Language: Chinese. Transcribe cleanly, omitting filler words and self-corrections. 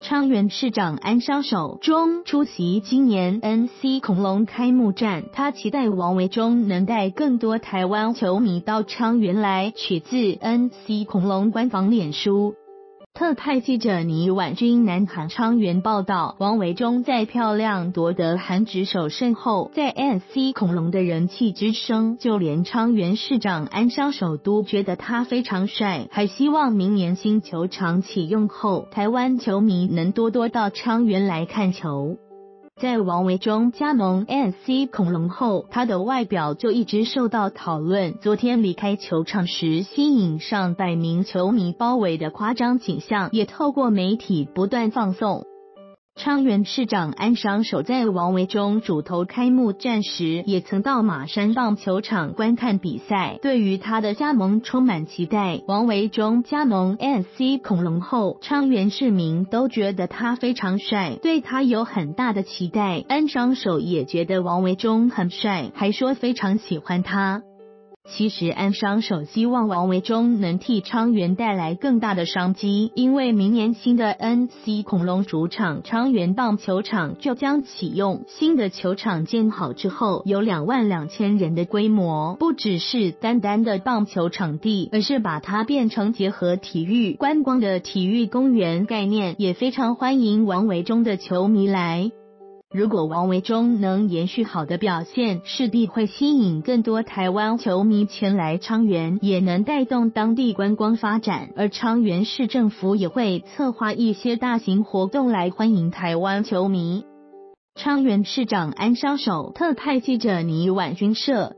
昌原市长安梢首中出席今年 NC 恐龙开幕战，他期待王维忠能带更多台湾球迷到昌原来。取自 NC 恐龙官方脸书。特派记者倪婉君南韩昌原报道，王维忠在漂亮夺得韩职首胜后，在 NC 恐龙的人气之升，就连昌原市长安梢首都觉得他非常帅，还希望明年新球场启用后，台湾球迷能多多到昌原来看球。在王维忠加盟 NC 恐龙后，他的外表就一直受到讨论。昨天离开球场时，吸引上百名球迷包围的夸张景象，也透过媒体不断放送。昌原市长安梢首在王维忠主投开幕战时，也曾到马山棒球场观看比赛，对于他的加盟充满期待。王维忠加盟 NC 恐龙后，昌原市民都觉得他非常帅，对他有很大的期待。安梢首也觉得王维忠很帅，还说非常喜欢他。其实安梢首希望王维忠能替昌原带来更大的商机，因为明年新的 NC 恐龙主场昌原棒球场就将启用。新的球场建好之后，有22000人的规模，不只是单单的棒球场地，而是把它变成结合体育观光的体育公园概念，也非常欢迎王维忠的球迷来。如果王维忠能延续好的表现，势必会吸引更多台湾球迷前来昌原，也能带动当地观光发展。而昌原市政府也会策划一些大型活动来欢迎台湾球迷。昌原市长安梢首特派记者倪婉君社